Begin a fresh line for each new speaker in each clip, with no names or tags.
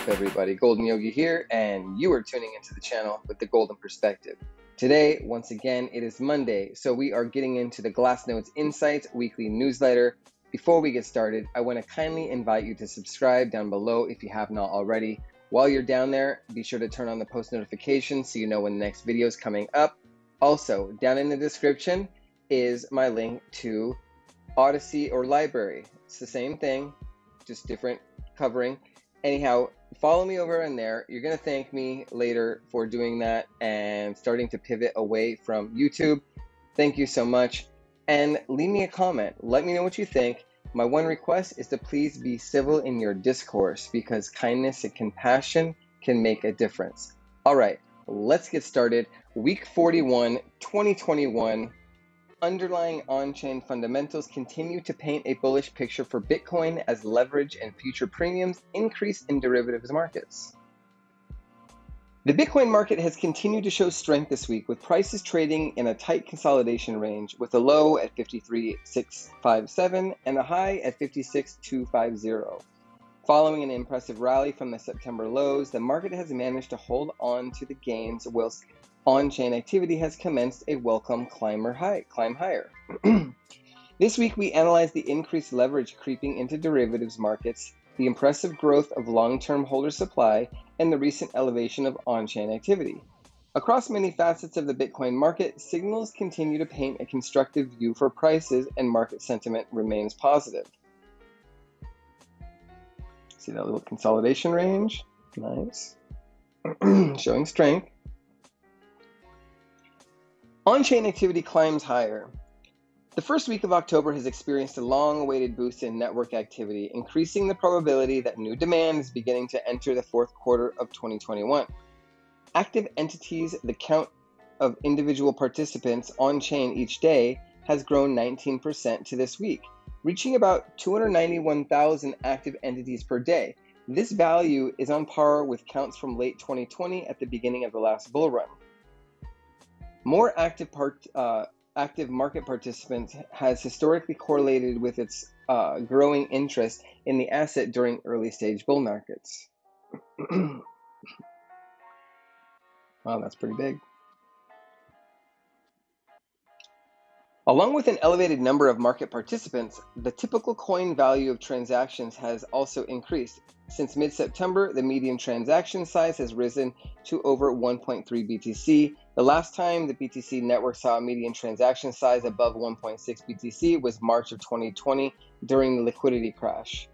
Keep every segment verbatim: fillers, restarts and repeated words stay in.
up, everybody? Golden Yogi here, and you are tuning into the channel with the Golden Perspective. Today, once again, it is Monday, so we are getting into the Glassnode's Insights weekly newsletter. Before we get started, I want to kindly invite you to subscribe down below if you have not already. While you're down there, be sure to turn on the post notifications so you know when the next video is coming up. Also, down in the description is my link to Odyssey or Library. It's the same thing, just different covering. Anyhow, follow me over in there. You're going to thank me later for doing that and starting to pivot away from YouTube. Thank you so much. And leave me a comment. Let me know what you think. My one request is to please be civil in your discourse because kindness and compassion can make a difference. All right, let's get started. Week forty-one, twenty twenty-one. Underlying on-chain fundamentals continue to paint a bullish picture for Bitcoin as leverage and future premiums increase in derivatives markets. The Bitcoin market has continued to show strength this week, with prices trading in a tight consolidation range, with a low at fifty-three thousand six hundred fifty-seven and a high at fifty-six thousand two hundred fifty. Following an impressive rally from the September lows, the market has managed to hold on to the gains, whilst on-chain activity has commenced a welcome climber high, climb higher. This week, we analyzed the increased leverage creeping into derivatives markets, the impressive growth of long-term holder supply, and the recent elevation of on-chain activity. Across many facets of the Bitcoin market, signals continue to paint a constructive view for prices, and market sentiment remains positive. See that little consolidation range? Nice. Showing strength. On-chain activity climbs higher. The first week of October has experienced a long-awaited boost in network activity, increasing the probability that new demand is beginning to enter the fourth quarter of twenty twenty-one. Active entities, the count of individual participants on-chain each day, has grown nineteen percent to this week, reaching about two hundred ninety-one thousand active entities per day. This value is on par with counts from late twenty twenty at the beginning of the last bull run. More active, part, uh, active market participants has historically correlated with its uh, growing interest in the asset during early stage bull markets. Wow, that's pretty big. Along with an elevated number of market participants, the typical coin value of transactions has also increased. Since mid-September, the median transaction size has risen to over one point three B T C. The last time the B T C network saw a median transaction size above one point six B T C was March of twenty twenty during the liquidity crash.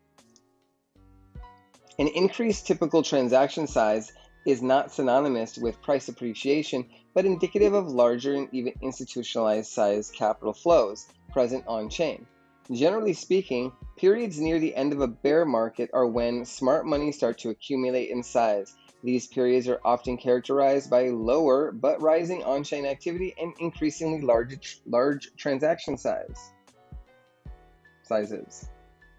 An increased typical transaction size is not synonymous with price appreciation, but indicative of larger and even institutionalized size capital flows present on-chain. Generally speaking, periods near the end of a bear market are when smart money starts to accumulate in size. These periods are often characterized by lower but rising on-chain activity and increasingly large, large transaction size sizes.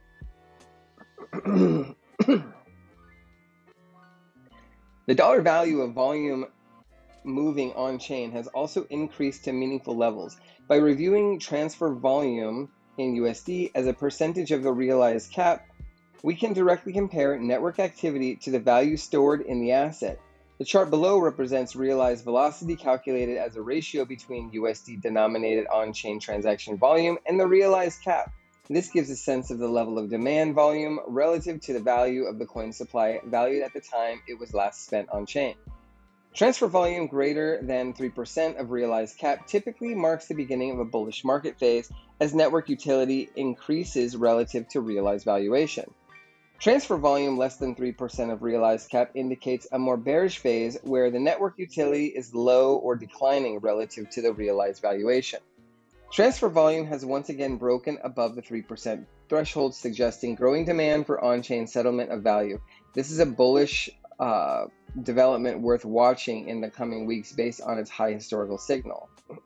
The dollar value of volume moving on-chain has also increased to meaningful levels. By reviewing transfer volume in U S D as a percentage of the realized cap, we can directly compare network activity to the value stored in the asset. The chart below represents realized velocity calculated as a ratio between U S D denominated on-chain transaction volume and the realized cap. This gives a sense of the level of demand volume relative to the value of the coin supply valued at the time it was last spent on-chain. Transfer volume greater than three percent of realized cap typically marks the beginning of a bullish market phase as network utility increases relative to realized valuation. Transfer volume less than three percent of realized cap indicates a more bearish phase where the network utility is low or declining relative to the realized valuation. Transfer volume has once again broken above the three percent threshold, suggesting growing demand for on-chain settlement of value. This is a bullish uh, development worth watching in the coming weeks based on its high historical signal.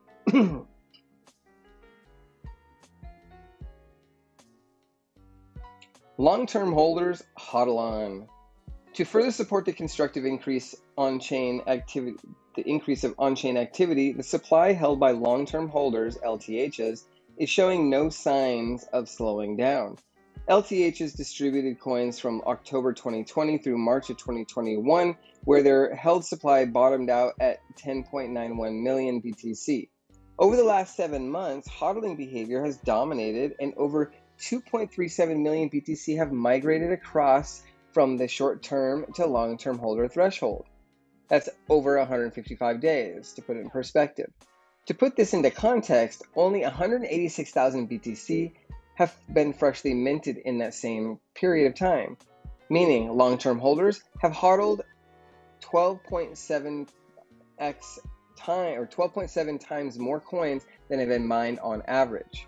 Long-term holders hodl on. To further support the constructive increase on-chain activity, the increase of on-chain activity, the supply held by long-term holders, L T Hs, is showing no signs of slowing down. L T H's distributed coins from October twenty twenty through March of twenty twenty-one, where their held supply bottomed out at ten point nine one million B T C. Over the last seven months, hodling behavior has dominated, and over two point three seven million B T C have migrated across from the short-term to long-term holder threshold. That's over one hundred fifty-five days, to put it in perspective. To put this into context, only one hundred eighty-six thousand B T C have been freshly minted in that same period of time, meaning long-term holders have hodled twelve point seven x time or twelve point seven times more coins than have been mined on average.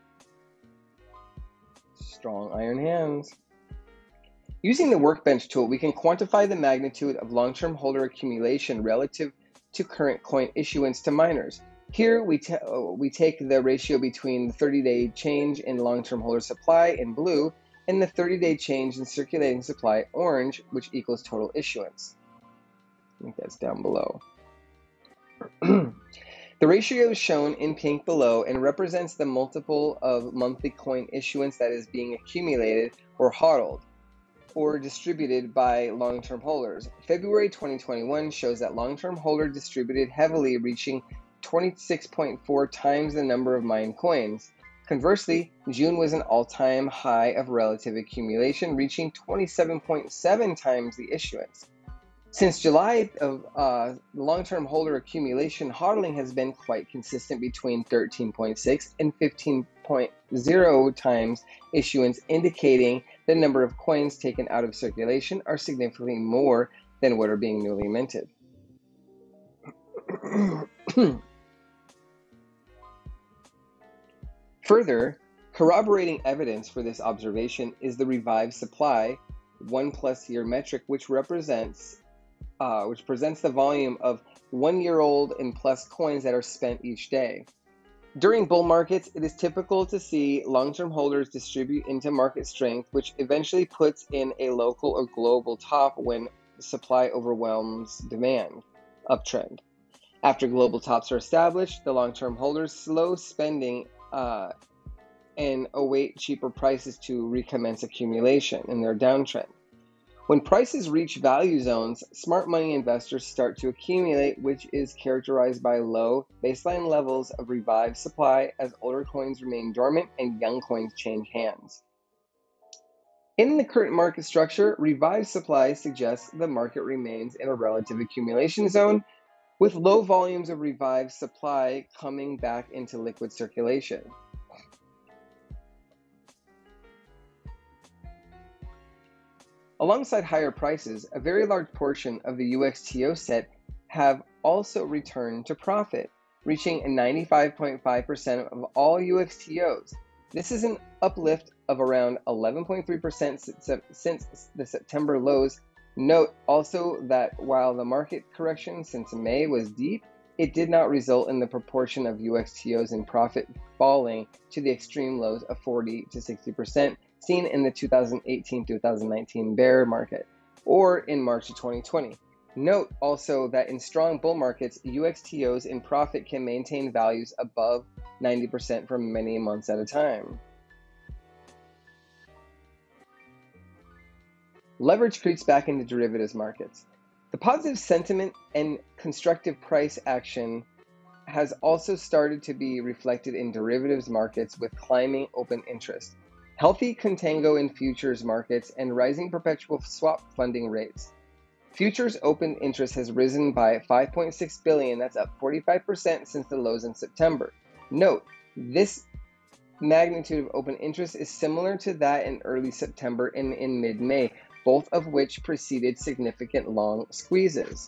Strong iron hands. Using the workbench tool, we can quantify the magnitude of long-term holder accumulation relative to current coin issuance to miners. Here we, we take the ratio between the thirty-day change in long-term holder supply in blue and the thirty-day change in circulating supply orange, which equals total issuance. I think that's down below. The ratio is shown in pink below and represents the multiple of monthly coin issuance that is being accumulated or hodled or distributed by long-term holders. February twenty twenty-one shows that long-term holder distributed heavily, reaching twenty-six point four times the number of mined coins. Conversely, June was an all-time high of relative accumulation, reaching twenty-seven point seven times the issuance. Since July, of uh, long-term holder accumulation, hodling has been quite consistent between thirteen point six and fifteen point zero times issuance, indicating the number of coins taken out of circulation are significantly more than what are being newly minted. Further, corroborating evidence for this observation is the revived supply one plus year metric, which represents Uh, which presents the volume of one-year-old and plus coins that are spent each day. During bull markets, it is typical to see long-term holders distribute into market strength, which eventually puts in a local or global top when supply overwhelms demand uptrend. After global tops are established, the long-term holders slow spending uh, and await cheaper prices to recommence accumulation in their downtrend. When prices reach value zones, smart money investors start to accumulate, which is characterized by low baseline levels of revived supply as older coins remain dormant and young coins change hands. In the current market structure, revived supply suggests the market remains in a relative accumulation zone, with low volumes of revived supply coming back into liquid circulation. Alongside higher prices, a very large portion of the U X T O set have also returned to profit, reaching ninety-five point five percent of all U X T Os. This is an uplift of around eleven point three percent since the September lows. Note also that while the market correction since May was deep, it did not result in the proportion of U X T Os in profit falling to the extreme lows of forty to sixty percent. Seen in the two thousand eighteen to two thousand nineteen bear market, or in March of twenty twenty. Note also that in strong bull markets, U X T Os in profit can maintain values above ninety percent for many months at a time. Leverage creeps back into derivatives markets. The positive sentiment and constructive price action has also started to be reflected in derivatives markets with climbing open interest, healthy contango in futures markets, and rising perpetual swap funding rates. Futures open interest has risen by five point six billion, that's up forty-five percent since the lows in September. Note, this magnitude of open interest is similar to that in early September and in mid-May, both of which preceded significant long squeezes.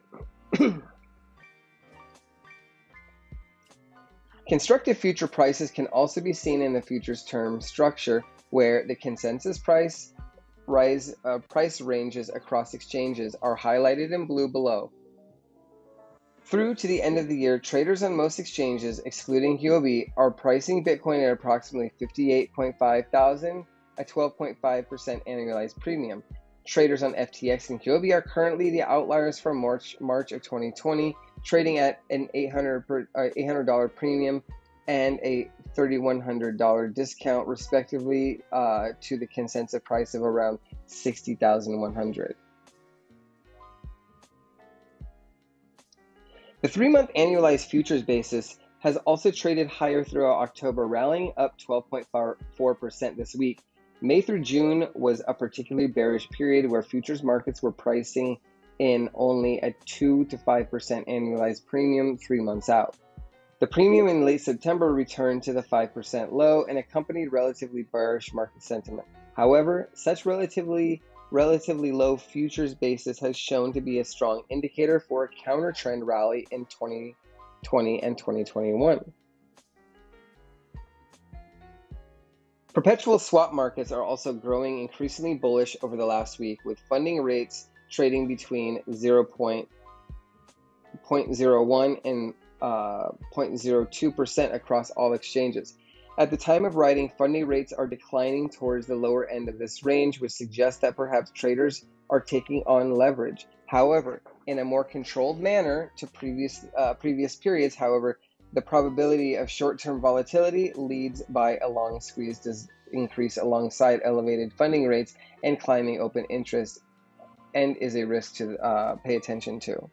Constructive future prices can also be seen in the futures term structure, where the consensus price rise uh, price ranges across exchanges are highlighted in blue below. Through to the end of the year, traders on most exchanges, excluding Huobi, are pricing Bitcoin at approximately fifty-eight point five thousand, a twelve point five percent annualized premium. Traders on F T X and Huobi are currently the outliers for March, March of twenty twenty, trading at an eight hundred dollars premium and a three thousand one hundred dollars discount respectively uh, to the consensus price of around sixty thousand one hundred dollars. The three-month annualized futures basis has also traded higher throughout October, rallying up twelve point four percent this week. May through June was a particularly bearish period where futures markets were pricing in only a two to five percent annualized premium three months out. The premium in late September returned to the five percent low and accompanied relatively bearish market sentiment. However, such relatively relatively low futures basis has shown to be a strong indicator for a counter-trend rally in twenty twenty and twenty twenty-one. Perpetual swap markets are also growing increasingly bullish over the last week, with funding rates trading between zero point zero one and uh, zero point zero two percent across all exchanges. At the time of writing, funding rates are declining towards the lower end of this range, which suggests that perhaps traders are taking on leverage. However, in a more controlled manner to previous uh, previous periods, however, the probability of short-term volatility leads by a long squeeze does increase alongside elevated funding rates and climbing open interest, and is a risk to uh, pay attention to.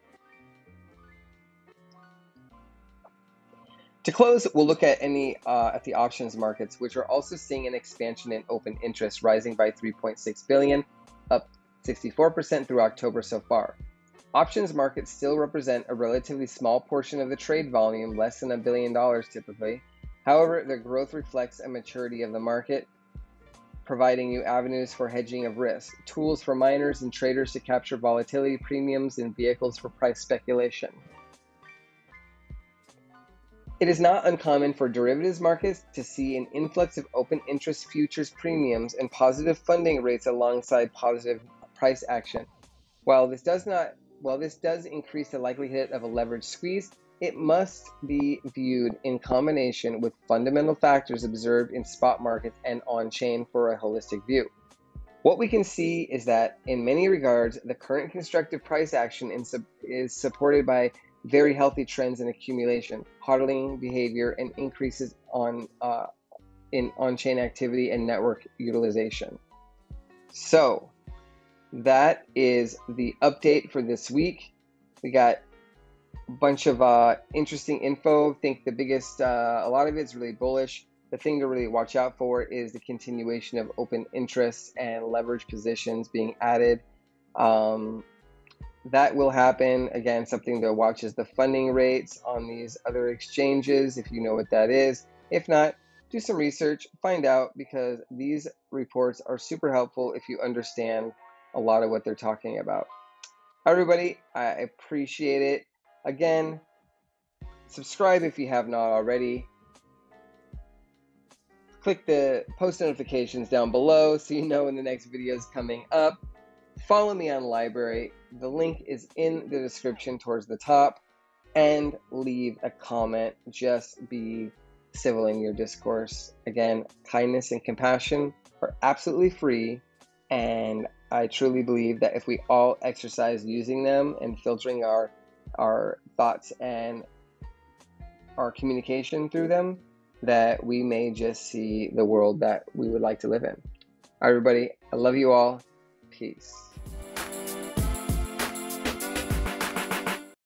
To close, we'll look at any uh, at the options markets, which are also seeing an expansion in open interest, rising by three point six billion, up sixty-four percent through October so far. Options markets still represent a relatively small portion of the trade volume, less than a billion dollars typically. However, their growth reflects a maturity of the market, providing new avenues for hedging of risk, tools for miners and traders to capture volatility premiums, and vehicles for price speculation. It is not uncommon for derivatives markets to see an influx of open interest futures premiums and positive funding rates alongside positive price action. While this does not, while this does increase the likelihood of a leverage squeeze, it must be viewed in combination with fundamental factors observed in spot markets and on-chain for a holistic view. What we can see is that in many regards, the current constructive price action is supported by very healthy trends in accumulation, hodling behavior, and increases on uh, in on-chain activity and network utilization. So that is the update for this week. We got a bunch of uh, interesting info. I think the biggest, uh, a lot of it's really bullish. The thing to really watch out for is the continuation of open interest and leverage positions being added. Um, That will happen. Again, something to watch is the funding rates on these other exchanges, if you know what that is. If not, do some research, find out, because these reports are super helpful if you understand a lot of what they're talking about. Everybody, I appreciate it. Again, subscribe if you have not already. Click the post notifications down below so you know when the next video is coming up. Follow me on L B R Y. The link is in the description towards the top. And leave a comment. Just be civil in your discourse. Again, kindness and compassion are absolutely free. And I truly believe that if we all exercise using them and filtering our, our thoughts and our communication through them, that we may just see the world that we would like to live in. All right, everybody, I love you all. Peace.